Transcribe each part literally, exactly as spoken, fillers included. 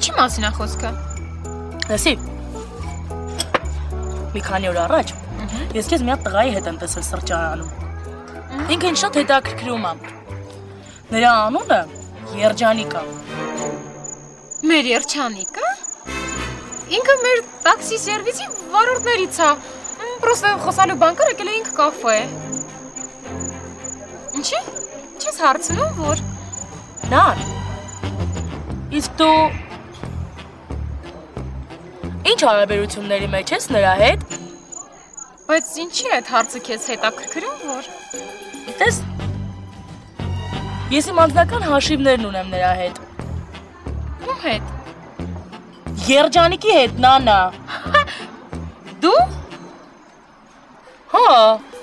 Ինչի մասին է խոսքը։ Լսի։ Մի քանի օր առաջ ես քեզ մի հատ տղայի հետ եմ տեսել սրճարանում։ Ինքը ինձ շատ հետաքրքրում է։ Նրա անունը Երջանիկ է։ Մեր Երջանիկը։ Ինքը մեր տաքսի սերվիսի վարորդներից է։ Պրոստը խոսալու բան կար, եկել է ինքը կաֆե։ Ինչի՞։ Չես հարցնում, որ։ Նար։ Իսկ դու ինչ հարաբերությունների մեջ ես նրա հետ։ Բայց ինչի է այդ հարցը քեզ հետաքրքրում, որ։ Տես։ Ես իմ անձնական հաշիվներն ունեմ նրա հետ։ Ում հետ։ Երջանիկի հետ, Նանա։ Դու։ Հա։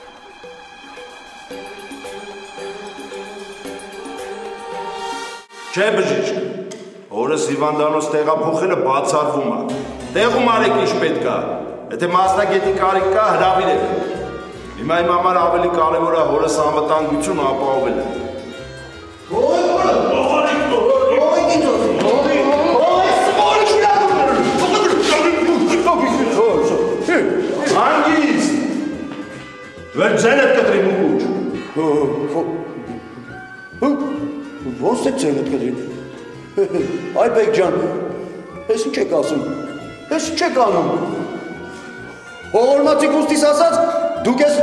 Չէ բժիշկ, օրս հիվանդանոց տեղափոխելը բացառվում է, տեղում արեք ինչ պետք է, եթե մասնագետի կարիք կա հրավիրեք, հիմա իմ համար ավելի կարևոր է հորս անվտանգություն ապահովելը։ Հանգիստ, վեր ձենդ կտրի մուկուչ։ Ոնց է ձենդ կտրի։ Այ բեկ ջան, ես ինչ եք ասում, ես ինչ եք անում։ Հողորմացի կուստիս ասած, դուք ես,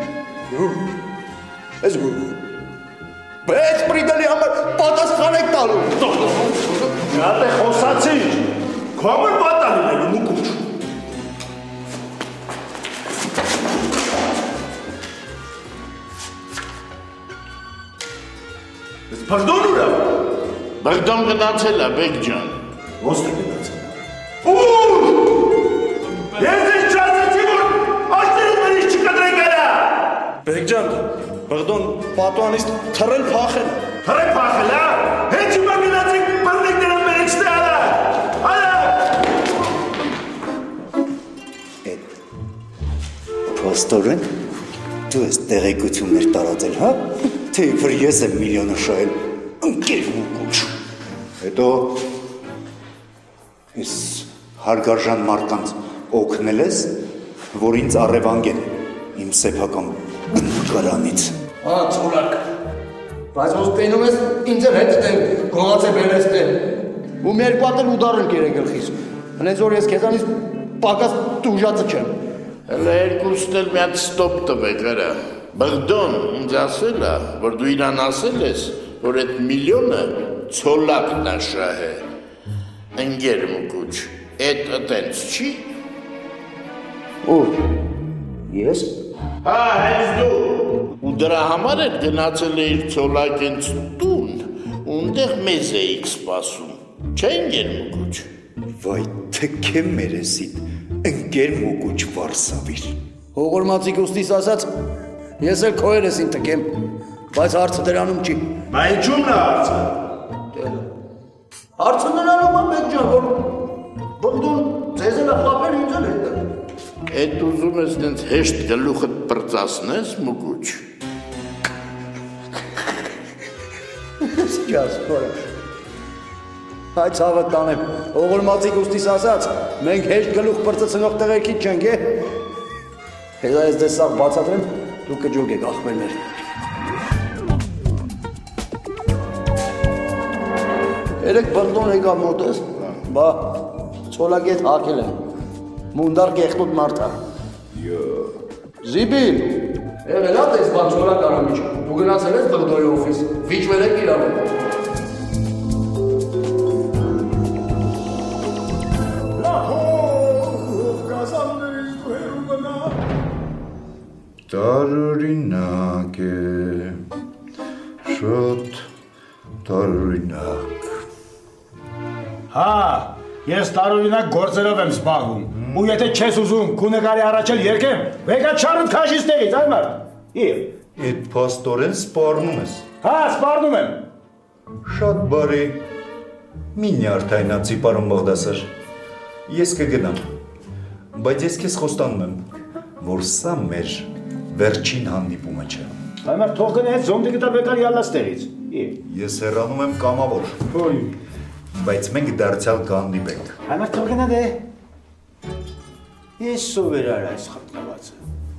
ես բեծ պրիդելի համար պատասխան եք տալու։ Շատ է խոսացի, կամր պատալինելու մուկուչ։ Ես պարդոն ուրա։ Բրդոն գնացել է, բեկ ջան։ Ոնց է գնացել։ Ուր։ Ես ես չասեցի, որ աշտերից մեր ինչ չկտրեք արա։ Բեկ ջան, բրդոն պատուանից թռել փախել։ Թռել փախել, հա։ Հենց հիմա գնացեք բռնեք նրան մեր էջտե արա։ Արա։ Էդ փոստորեն դու ես տեղեկություններ տարածել, հա։ Թե որ ես եմ միլիոնը շահել, ընկեր մուկուչ։ Հետո ես հարգարժան մարդկանց օգնել ես, որ ինձ առևանգեն իմ սեփական գրանից։ Հա, ծորակ, բայց ոնց պենում ես ինձ էլ հետդ եմ գողաց է բերես տեն, ու մեր կուատել ուդար ընկեր է գլխիս, հնենց որ ես կեզանից պակաս տուժածը չեմ։ Հələ երկուստ էլ մի հատ ստոպ տվեք արա։ Բրդոն ինձ ասել է, որ դու իրան ասել ես, որ այդ միլիոնը ցոլակն է շահե։ Ընկեր մուկուչ, այդ ըտենց չի։ Ո՞ր, ես։ Հա, հենց դու։ Ու դրա համար էլ գնացել էիր ցոլակենց տուն, ունդեղ մեզ էիք սպասում, չէ ընկեր մուկուչ։ Վայ, թքե մերեսիդ, ընկեր մուկուչ վարսավիր։ Հողորմացի կուստիս ասած, ես էլ քո երես ին տկեմ, բայց հարցը դրանում չի։ Բա ինչու՞մն է հարցը։ Հարցը նրանում է մեկ ջան, որ բնդուն ձեզ էլ է խապել ինձ էլ հետը։ Էդ ուզում ես դենց հեշտ գլուխդ պրծասնես, մուկուչ։ Ես ջաս, խորը։ Հայ ցավը տանեմ, հողորմացի կուստիս ասած, մենք հեշտ գլուխ պրծծնող տղերքից չենք, է։ Հետո ես դες սաղ բացատրեմ, դու կջոգ եք ախմերներ։ Երեք բնդոն եկա մոտես, բա ծոլագետ հակել եմ, մունդար կեղտոտ մարդա։ Զիբիլ, եղել ատ ես բան ծոլակ արամիչ, դու գնացել ես բղդոյի օֆիս, վիճվել եք իրանում։ Տարօրինակ է, շատ տարօրինակ։ Հա, ես տարօրինակ գործերով եմ զբաղվում, ու եթե չես ուզում քու նկարի առաջել երկեմ, վեկա չարդ քաշից տեղից, այ մարդ, իր։ Էդ պաստորեն սպարնում ես։ Հա, սպարնում եմ։ Շատ բարի, մի նյարդայնացի պարոն Բաղդասար, ես կգնամ, բայց ես քեզ խոստանում եմ, որ սա մեր վերջին հանդիպումը չէ։ Այ թող գնա այդ զոնդի գտա վեկար յալլաց տեղից։ Ես հեռանում եմ կամավոր։ բայց մենք դարձյալ կհանդիպենք։ Համար թողնա դե։ Ես սովերար այս խնդրվածը։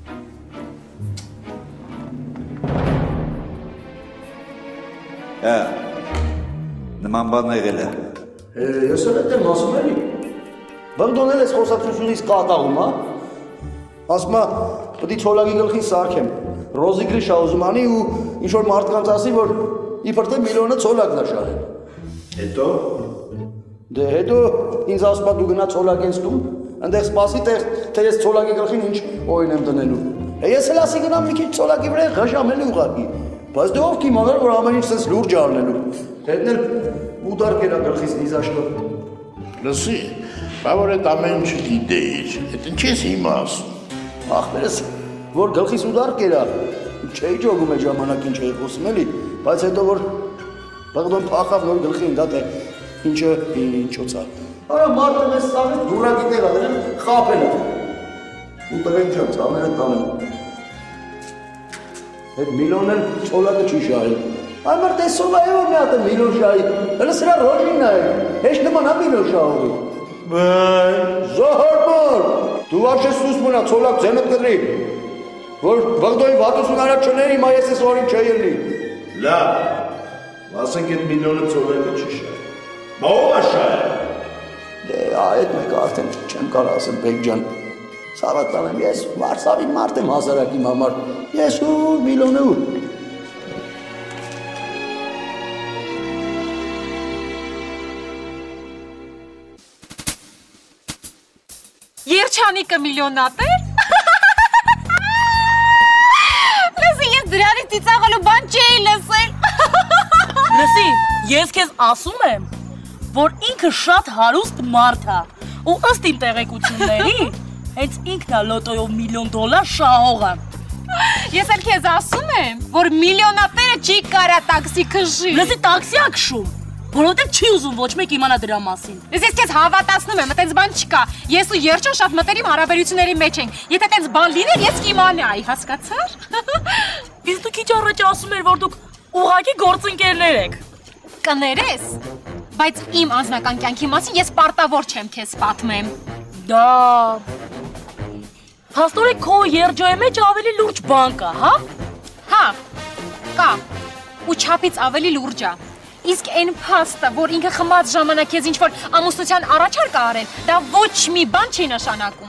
Հա։ Նման բան եղել է։ Ես էլ եմ ասում էլի։ Բնդոնել ես խոսակցությունից կատաղում, հա։ Ասում է, պետք է ցոլակի գլխին սարքեմ։ Ռոզիգրի շաուզմանի ու ինչ որ մարդկանց ասի, որ իբր թե միլիոնը ցոլակն է շահել։ Հետո Դե հետո ինձ ասում է դու գնա ցոլակ ես տուն, այնտեղ սպասի տեղ, թե ես ցոլակի գլխին ինչ օյն եմ դնելու։ Ես էլ ասի գնամ մի քիչ ցոլակի վրա ղաշամելի ուղակի։ Բայց դու ով կիմանար, որ ամեն ինչ sense լուրջ առնելու։ Հետն էլ ուդար կերա գլխից նիզաշտը։ Լսի, բա որ այդ ամեն ինչը գիտեիր, այդ ինչ ես հիմա ասում։ Ախպերս, որ գլխից ուդար կերա, չէի ջոգում այդ ժամանակին չէի խոսում էլի, բայց հետո որ բաղդոն փախավ նոր գլխին դա թե ինչը ինչոց է։ Արա մարդը մեզ սաղեց դուրակի տեղ ա դրել խապել է։ Ու տղեն ջան, ծավները տանել։ Այդ միլիոնն էլ ցոլակը չի շահել։ Այ մար տեսով է որ մի հատ միլիոն շահի։ Հələ սրա ռոժին է։ Հեշտ նման է միլիոն շահողի։ Բայց Զոհրմոր, դու վաշես սուս մնա ցոլակ ձենդ կդրի։ Որ բաղդոյի վատություն առաջ չներ հիմա ես ես օրին չէ ելնի։ Լավ։ Ասենք այդ միլիոնը ցոլակը չի շահել։ Բա ով է շահել։ Դե այդ մեկը արդեն չեմ կարող ասել Բեկ ջան։ Սավատան եմ ես Վարշավի մարդ եմ հասարակի համար։ Ես ու միլիոնը ու։ Երջանիկը միլիոնատեր։ Լսի, ես դրանից ծիծաղալու բան չէի լսել։ Լսի, ես քեզ ասում եմ, որ ինքը շատ հարուստ մարդ է, ու ըստ իմ տեղեկությունների, հենց ինքն է լոտոյով միլիոն դոլար շահողը։ Ես էլ քեզ ասում եմ, որ միլիոնատերը չի կարա տաքսի քշի։ Լսի, տաքսի է քշում, որովհետև չի ուզում ոչ մեկ իմանա դրա մասին։ Ես քեզ հավատացնում եմ, այդպես բան չկա։ Ես ու Երջան շատ մտերիմ հարաբերությունների մեջ ենք։ Եթե այդպես բան լիներ, ես կիմանայի, հասկացար։ Իսկ դու քիչ առաջ ասում էր, որ դուք ուղղակի գործընկերներ եք։ Կներես, բայց իմ անձնական կյանքի մասին ես պարտավոր չեմ քեզ պատմեմ։ Դա Հաստորեն քո Երջոյի մեջ ավելի լուրջ բան կա, հա? Հա, կա։ Ու չափից ավելի լուրջ է։ Իսկ այն փաստը, որ ինքը խմած ժամանակ քեզ ինչ-որ ամուսնության առաջարկ արել, դա ոչ մի բան չի նշանակում։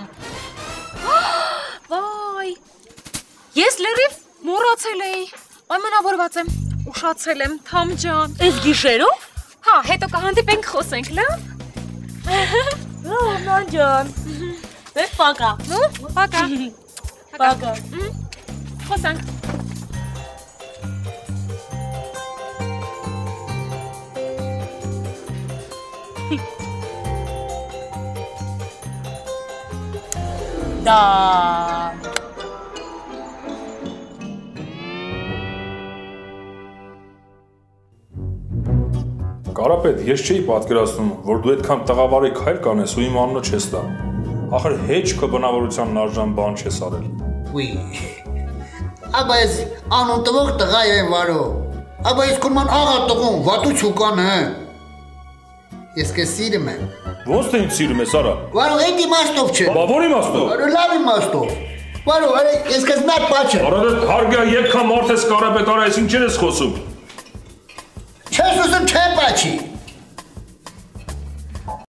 Վայ։ Ես լրիվ մոռացել էի։ Պայմանավորված եմ, ուշացել եմ, Թամ ջան։ Այս գիշերով։ Հա, հետո կհանդիպենք, խոսենք, լավ։ Լավ, Նան ջան։ Դե պակա։ Ну, пока։ Պակա։ Խոսանք։ Դա Կարապետ, ես չէի պատկերացնում, որ դու այդքան տղավարի քայլ կանես ու իմ անունը չես տա։ Ախր հեչ քո բնավորության արժան բան չես արել։ Ուի։ Աբա ես անուն տվող տղա եմ վարո։ Աբա ես կորման աղա տղուն, վատու չուկան է։ Ես քեզ սիրում եմ։ Ոնց թե ինձ սիրում ես, արա։ Վարո, այդ իմաստով չէ։ Բա որ իմաստով։ Վարո, լավ իմաստով։ Վարո, ես քեզ նատ պաչը։ Արա դե հարգա եկքա մարդ ես Կարապետ, արա ես ինչեր ես խոսում։ Չես ուզում չեմ պաչի։